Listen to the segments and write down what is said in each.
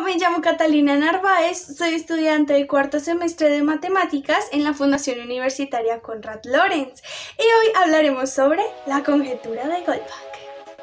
me llamo Catalina Narváez, soy estudiante de cuarto semestre de matemáticas en la Fundación Universitaria Konrad Lorenz y hoy hablaremos sobre la conjetura de Goldbach.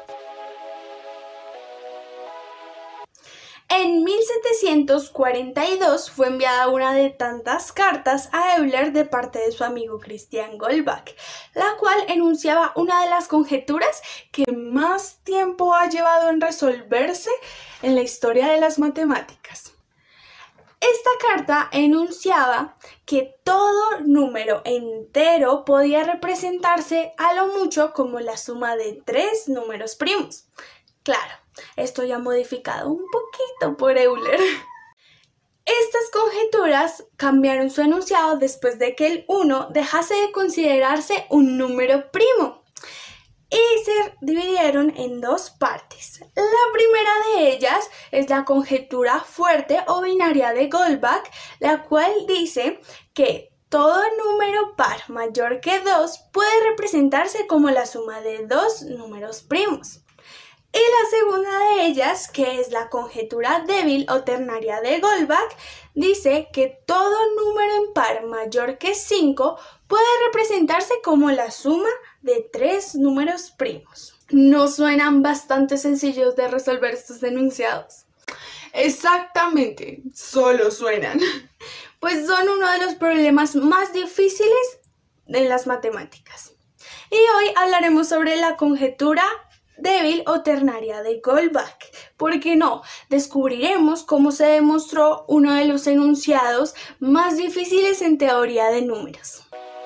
En 1742 fue enviada una de tantas cartas a Euler de parte de su amigo Christian Goldbach, la cual enunciaba una de las conjeturas que más tiempo ha llevado en resolverse en la historia de las matemáticas. Esta carta enunciaba que todo número entero podía representarse a lo mucho como la suma de tres números primos. Claro, esto ya modificado un poquito por Euler. Estas conjeturas cambiaron su enunciado después de que el 1 dejase de considerarse un número primo y se dividieron en dos partes. La primera de ellas es la conjetura fuerte o binaria de Goldbach, la cual dice que todo número par mayor que 2 puede representarse como la suma de dos números primos. Y la segunda de ellas, que es la conjetura débil o ternaria de Goldbach, dice que todo número impar mayor que 5 puede representarse como la suma de tres números primos. ¿No suenan bastante sencillos de resolver estos enunciados? Exactamente, solo suenan. Pues son uno de los problemas más difíciles en las matemáticas. Y hoy hablaremos sobre la conjetura débil o ternaria de Goldbach. ¿Por qué no? Descubriremos cómo se demostró uno de los enunciados más difíciles en teoría de números.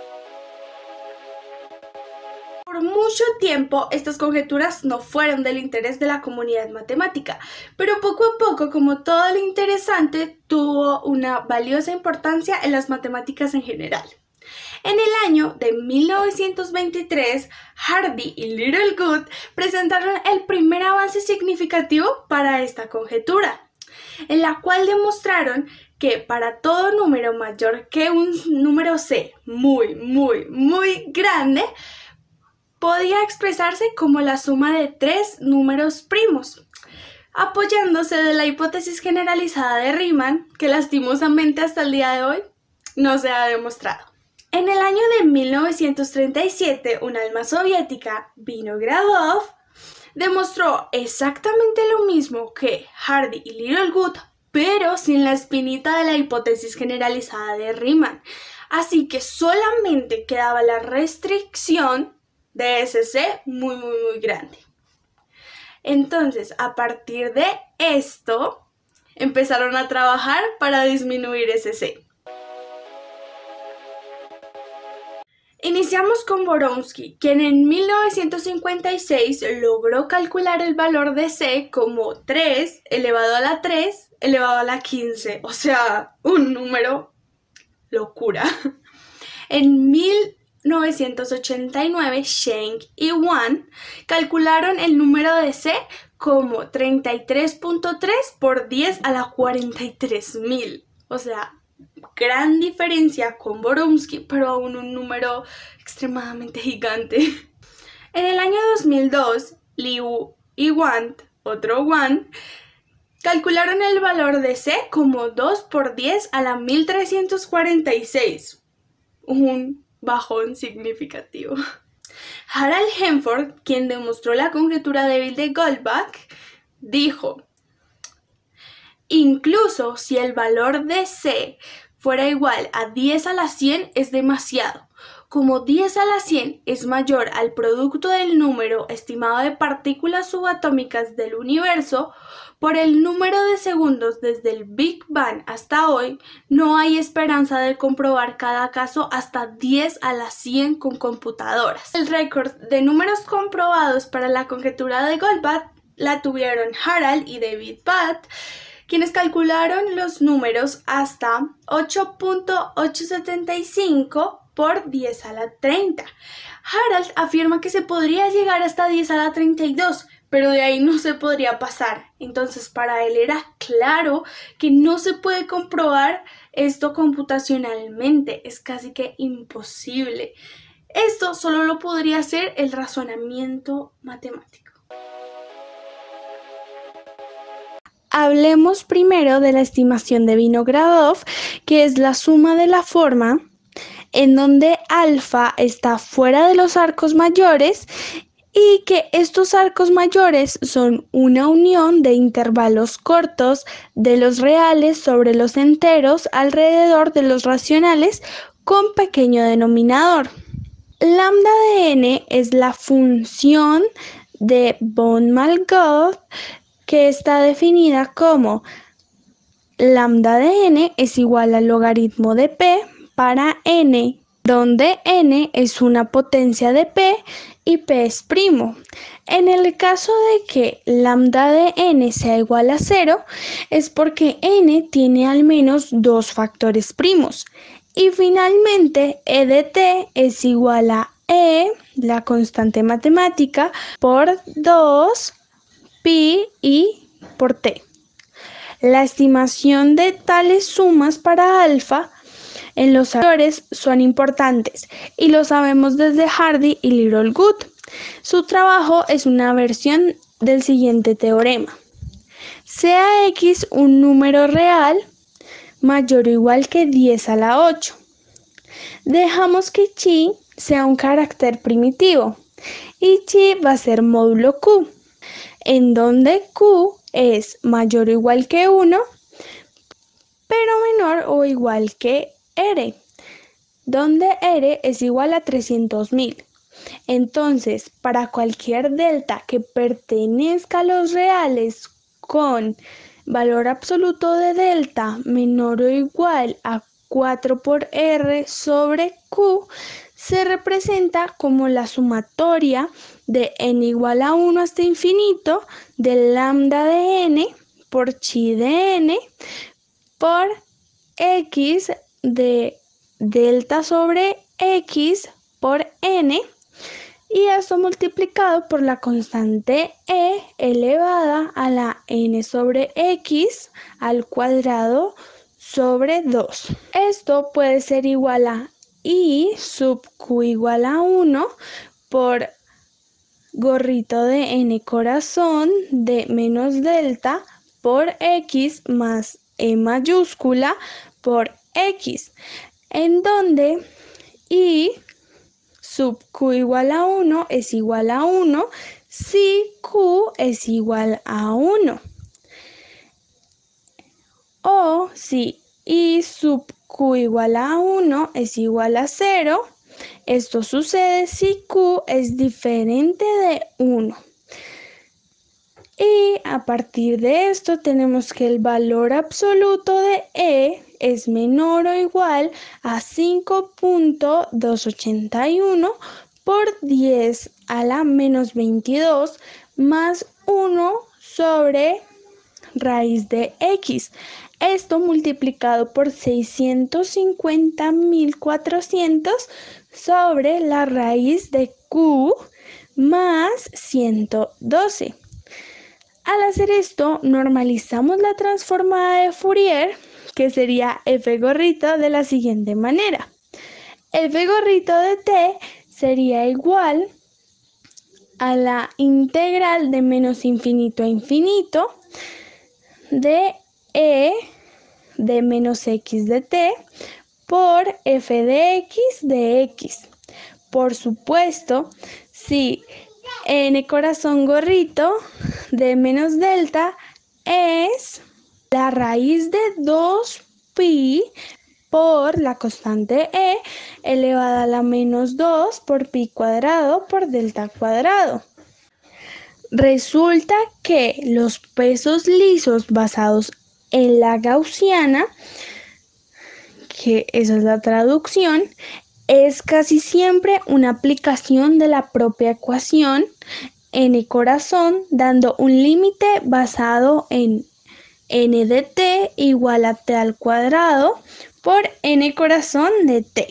Por mucho tiempo, estas conjeturas no fueron del interés de la comunidad matemática, pero poco a poco, como todo lo interesante, tuvo una valiosa importancia en las matemáticas en general. En el año de 1923, Hardy y Littlewood presentaron el primer avance significativo para esta conjetura, en la cual demostraron que para todo número mayor que un número C muy grande, podía expresarse como la suma de tres números primos, apoyándose de la hipótesis generalizada de Riemann, que lastimosamente hasta el día de hoy no se ha demostrado. En el año de 1937, un alma soviética, Vinogradov, demostró exactamente lo mismo que Hardy y Littlewood, pero sin la espinita de la hipótesis generalizada de Riemann. Así que solamente quedaba la restricción de ese C muy grande. Entonces, a partir de esto, empezaron a trabajar para disminuir ese C. Iniciamos con Boromsky, quien en 1956 logró calcular el valor de C como 3 elevado a la 3 elevado a la 15, o sea, un número locura. En 1989, Schenck y Wan calcularon el número de C como 33.3 por 10 a la 43.000, o sea, gran diferencia con Boromsky, pero aún un número extremadamente gigante. En el año 2002, Liu y Wan, otro Wan, calcularon el valor de C como 2 por 10 a la 1346, un bajón significativo. Harald Helmholtz, quien demostró la conjetura débil de Goldbach, dijo: incluso si el valor de C fuera igual a 10 a la 100 es demasiado. Como 10 a la 100 es mayor al producto del número estimado de partículas subatómicas del universo, por el número de segundos desde el Big Bang hasta hoy, no hay esperanza de comprobar cada caso hasta 10 a la 100 con computadoras. El récord de números comprobados para la conjetura de Goldbach la tuvieron Harald y David Bath, quienes calcularon los números hasta 8.875 por 10 a la 30. Harald afirma que se podría llegar hasta 10 a la 32, pero de ahí no se podría pasar. Entonces, para él era claro que no se puede comprobar esto computacionalmente, es casi que imposible. Esto solo lo podría hacer el razonamiento matemático. Hablemos primero de la estimación de Vinogradov, que es la suma de la forma en donde alfa está fuera de los arcos mayores y que estos arcos mayores son una unión de intervalos cortos de los reales sobre los enteros alrededor de los racionales con pequeño denominador. Lambda de n es la función de von-Malgoth que está definida como lambda de n es igual al logaritmo de p para n, donde n es una potencia de p y p es primo. En el caso de que lambda de n sea igual a 0, es porque n tiene al menos dos factores primos. Y finalmente, e de t es igual a e, la constante matemática, por 2 pi y por t. La estimación de tales sumas para alfa en los factores son importantes y lo sabemos desde Hardy y Littlewood. Su trabajo es una versión del siguiente teorema. Sea x un número real mayor o igual que 10 a la 8. Dejamos que chi sea un carácter primitivo y chi va a ser módulo q, en donde q es mayor o igual que 1, pero menor o igual que r, donde r es igual a 300.000. Entonces, para cualquier delta que pertenezca a los reales con valor absoluto de delta menor o igual a 4 por r sobre q, se representa como la sumatoria de n igual a 1 hasta infinito de lambda de n por chi de n por x de delta sobre x por n, y esto multiplicado por la constante e elevada a la n sobre x al cuadrado sobre 2. Esto puede ser igual a i sub q igual a 1 por gorrito de n corazón de menos delta por x más e mayúscula por x, en donde i sub q igual a 1 es igual a 1 si q es igual a 1. O si i sub q igual a 1 es igual a 0, esto sucede si q es diferente de 1. Y a partir de esto tenemos que el valor absoluto de e es menor o igual a 5.281 por 10 a la menos 22 más 1 sobre raíz de x. Esto multiplicado por 650.400 sobre la raíz de q más 112. Al hacer esto, normalizamos la transformada de Fourier, que sería f gorrito de la siguiente manera. F gorrito de t sería igual a la integral de menos infinito a infinito de e de menos x de t por f de x. Por supuesto, si n corazón gorrito de menos delta es la raíz de 2 pi por la constante e elevada a la menos 2 por pi cuadrado por delta cuadrado. Resulta que los pesos lisos basados en la gaussiana, que esa es la traducción, es casi siempre una aplicación de la propia ecuación n corazón, dando un límite basado en n de t igual a t al cuadrado por n corazón de t,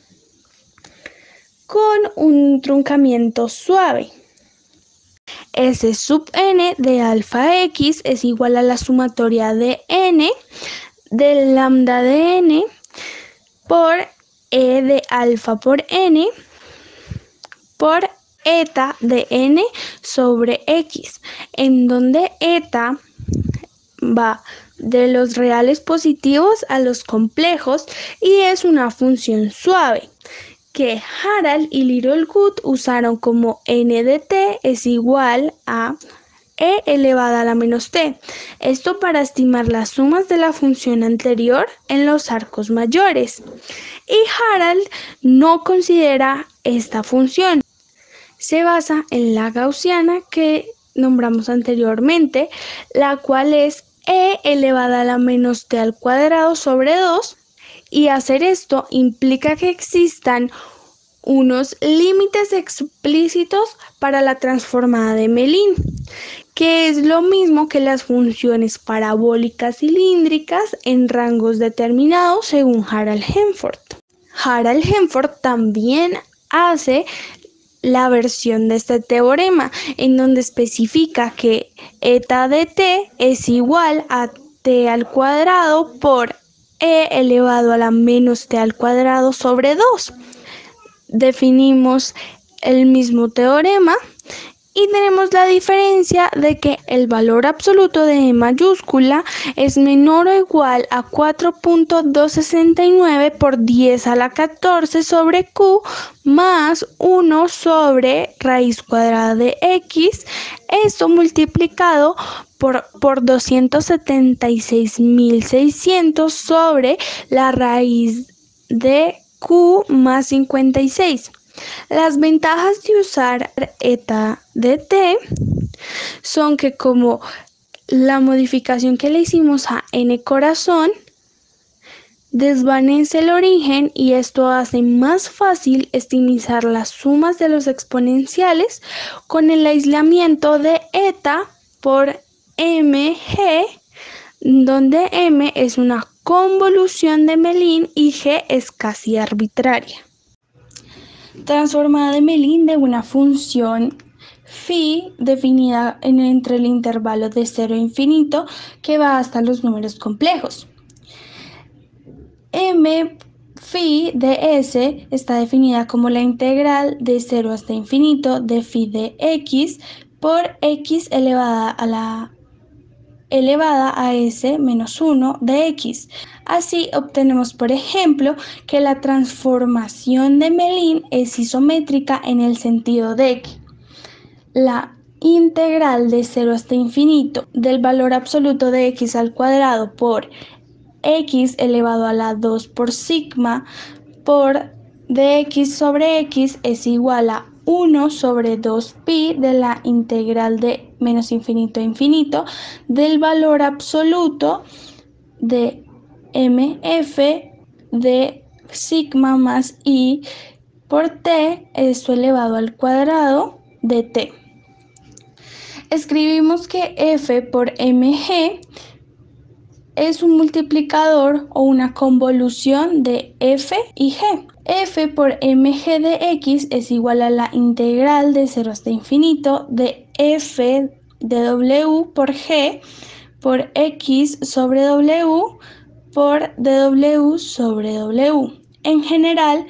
con un truncamiento suave. S sub n de alfa x es igual a la sumatoria de n del lambda de n por e de alfa por n por eta de n sobre x, en donde eta va de los reales positivos a los complejos y es una función suave que Harald y Littlewood usaron como n de t es igual a e elevada a la menos t. Esto para estimar las sumas de la función anterior en los arcos mayores. Y Harald no considera esta función. Se basa en la gaussiana que nombramos anteriormente, la cual es e elevada a la menos t al cuadrado sobre 2, y hacer esto implica que existan unos límites explícitos para la transformada de Mellin, que es lo mismo que las funciones parabólicas cilíndricas en rangos determinados según Harald Helmholtz. Harald Helmholtz también hace la versión de este teorema, en donde especifica que eta de t es igual a t al cuadrado por e elevado a la menos t al cuadrado sobre 2. Definimos el mismo teorema y tenemos la diferencia de que el valor absoluto de E mayúscula es menor o igual a 4.269 por 10 a la 14 sobre Q más 1 sobre raíz cuadrada de X, esto multiplicado por 276.600 sobre la raíz de Q más 56. Las ventajas de usar eta de t son que como la modificación que le hicimos a n corazón desvanece el origen y esto hace más fácil estimizar las sumas de los exponenciales con el aislamiento de eta por mg, donde m es una convolución de Mellin y g es casi arbitraria. Transformada de Mellin de una función phi definida entre el intervalo de 0 a infinito que va hasta los números complejos. M phi de s está definida como la integral de 0 hasta infinito de phi de x por x elevada a s menos 1 de x. Así obtenemos, por ejemplo, que la transformación de Mellin es isométrica en el sentido de que la integral de 0 hasta infinito del valor absoluto de x al cuadrado por x elevado a la 2 por sigma por dx sobre x es igual a 1 sobre 2pi de la integral de menos infinito a infinito del valor absoluto de mf de sigma más i por t, esto elevado al cuadrado de t. Escribimos que f por mg es un multiplicador o una convolución de f y g. F por mg de x es igual a la integral de 0 hasta infinito de f de w por g por x sobre w por dw sobre w. En general,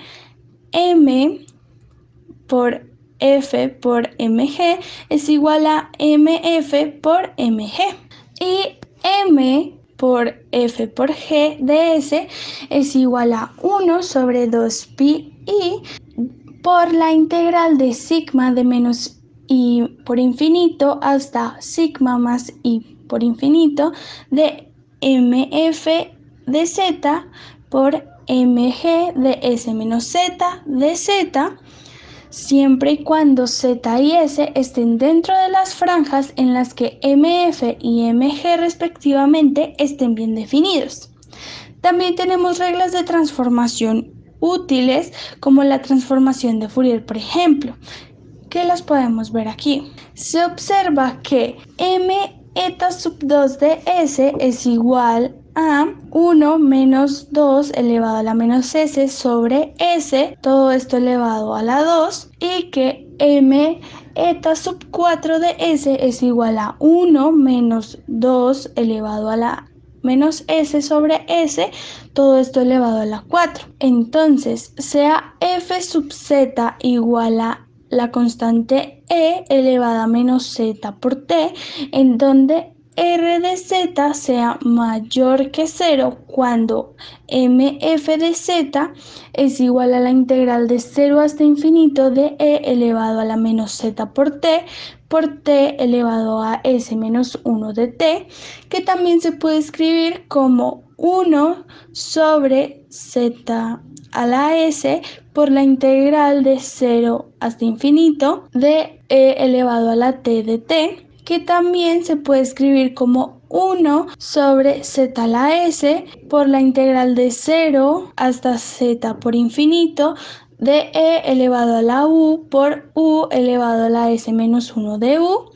m por f por mg es igual a mf por mg y m por f por g de s es igual a 1 sobre 2pi i por la integral de sigma de menos i por infinito hasta sigma más i por infinito de mf de z por mg de s menos z de z, siempre y cuando z y s estén dentro de las franjas en las que mf y mg respectivamente estén bien definidos. También tenemos reglas de transformación útiles como la transformación de Fourier, por ejemplo, que las podemos ver aquí. Se observa que m eta sub 2 de s es igual a 1 menos 2 elevado a la menos s sobre s, todo esto elevado a la 2, y que m eta sub 4 de s es igual a 1 menos 2 elevado a la menos s sobre s, todo esto elevado a la 4. Entonces, sea f sub z igual a la constante e elevada a menos z por t, en donde r de z sea mayor que 0 cuando mf de z es igual a la integral de 0 hasta infinito de e elevado a la menos z por t elevado a s menos 1 de t, que también se puede escribir como 1 sobre z a la s por la integral de 0 hasta infinito de e elevado a la t de t, que también se puede escribir como 1 sobre z a la s por la integral de 0 hasta z por infinito de e elevado a la u por u elevado a la s menos 1 de u,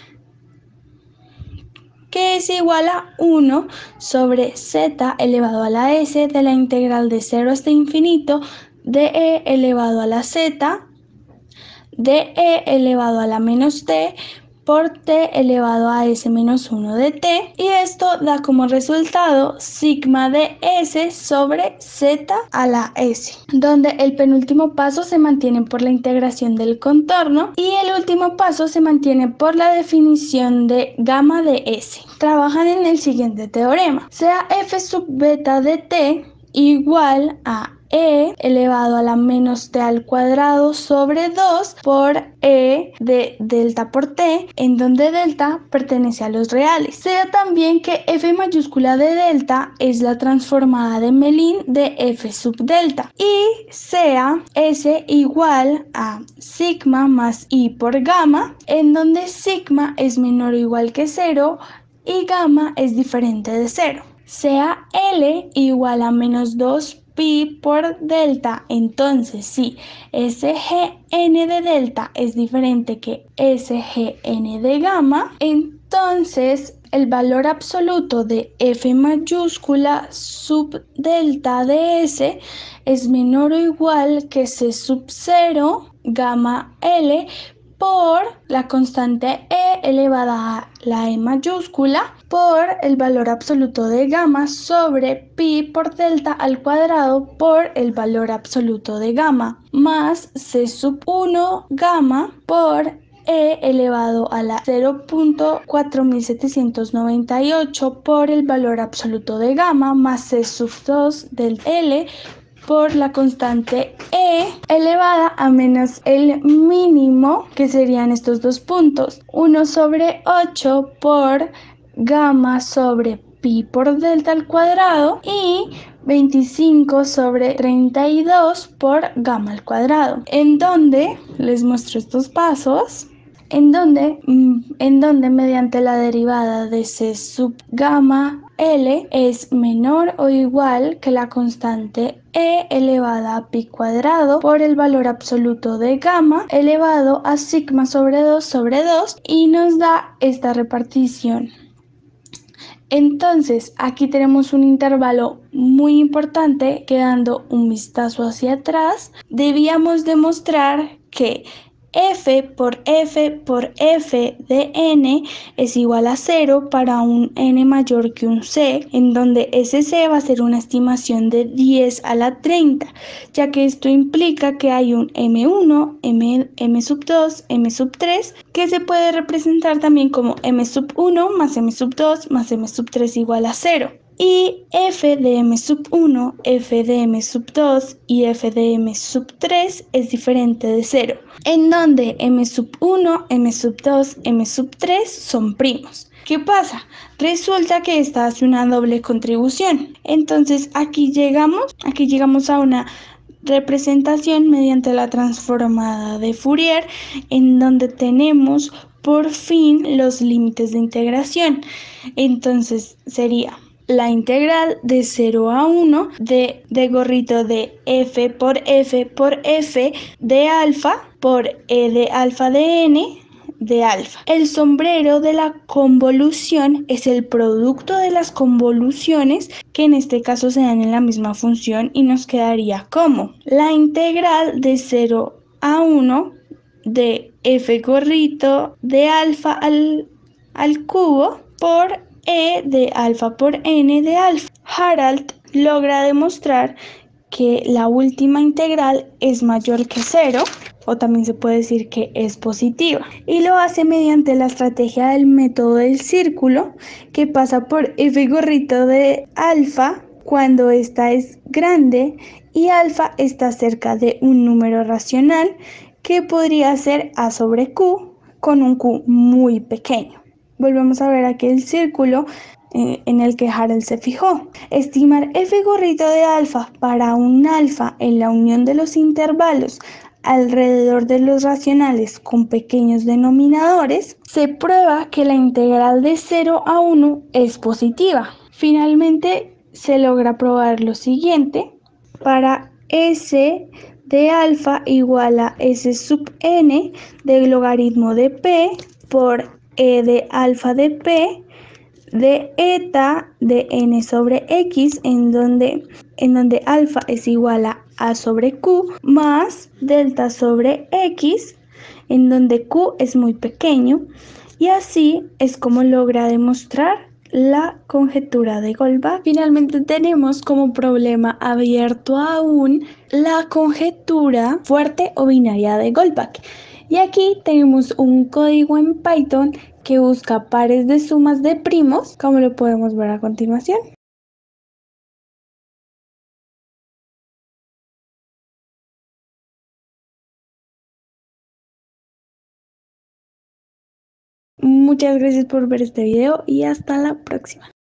que es igual a 1 sobre z elevado a la s de la integral de 0 hasta infinito de e elevado a la z de e elevado a la menos t por t elevado a s menos 1 de t, y esto da como resultado sigma de s sobre z a la s, donde el penúltimo paso se mantiene por la integración del contorno y el último paso se mantiene por la definición de gamma de s. Trabajan en el siguiente teorema: sea f sub beta de t igual a e elevado a la menos t al cuadrado sobre 2 por e de delta por t, en donde delta pertenece a los reales. Sea también que f mayúscula de delta es la transformada de Mellin de f sub delta, y sea s igual a sigma más i por gamma, en donde sigma es menor o igual que 0 y gamma es diferente de 0. Sea L igual a menos 2 pi por delta, entonces si SGN de delta es diferente que SGN de gamma, entonces el valor absoluto de f mayúscula sub delta de S es menor o igual que C sub 0 gamma L por la constante e elevada a la e mayúscula por el valor absoluto de gamma sobre pi por delta al cuadrado por el valor absoluto de gamma más c sub 1 gamma por e elevado a la 0.4798 por el valor absoluto de gamma más c sub 2 del L por la constante e elevada a menos el mínimo, que serían estos dos puntos, 1 sobre 8 por gamma sobre pi por delta al cuadrado y 25 sobre 32 por gamma al cuadrado, en donde les muestro estos pasos. En donde mediante la derivada de c sub gamma L es menor o igual que la constante e elevada a pi cuadrado por el valor absoluto de gamma elevado a sigma sobre 2 y nos da esta repartición. Entonces aquí tenemos un intervalo muy importante que, dando un vistazo hacia atrás, debíamos demostrar que f por f de n es igual a 0 para un n mayor que un c, en donde ese c va a ser una estimación de 10 a la 30, ya que esto implica que hay un m1, m sub 2, m sub 3, que se puede representar también como m sub 1 más m sub 2 más m sub 3 igual a 0. Y f de m sub 1, f de m sub 2 y f de m sub 3 es diferente de 0, en donde m sub 1, m sub 2, m sub 3 son primos. ¿Qué pasa? Resulta que esta hace una doble contribución. Entonces aquí llegamos a una representación mediante la transformada de Fourier, en donde tenemos por fin los límites de integración. Entonces sería la integral de 0 a 1 de gorrito de f por f de alfa por e de alfa de n de alfa. El sombrero de la convolución es el producto de las convoluciones, que en este caso se dan en la misma función, y nos quedaría como la integral de 0 a 1 de f gorrito de alfa al cubo por e de alfa por n de alfa. Harald logra demostrar que la última integral es mayor que 0 o también se puede decir que es positiva. Y lo hace mediante la estrategia del método del círculo, que pasa por f gorrito de alfa cuando esta es grande y alfa está cerca de un número racional que podría ser a sobre q con un q muy pequeño. Volvemos a ver aquí el círculo en el que Harold se fijó. Estimar f gorrito de alfa para un alfa en la unión de los intervalos alrededor de los racionales con pequeños denominadores, se prueba que la integral de 0 a 1 es positiva. Finalmente, se logra probar lo siguiente. Para S de alfa igual a S sub n del logaritmo de P por E de alfa de P de eta de n sobre x, en donde alfa es igual a sobre q, más delta sobre x, en donde q es muy pequeño, y así es como logra demostrar la conjetura de Goldbach. Finalmente tenemos como problema abierto aún la conjetura fuerte o binaria de Goldbach. Y aquí tenemos un código en Python que busca pares de sumas de primos, como lo podemos ver a continuación. Muchas gracias por ver este video y hasta la próxima.